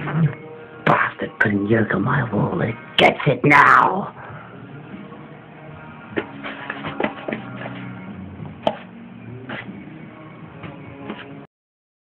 You bastard putting yoke on my wall. It gets it now.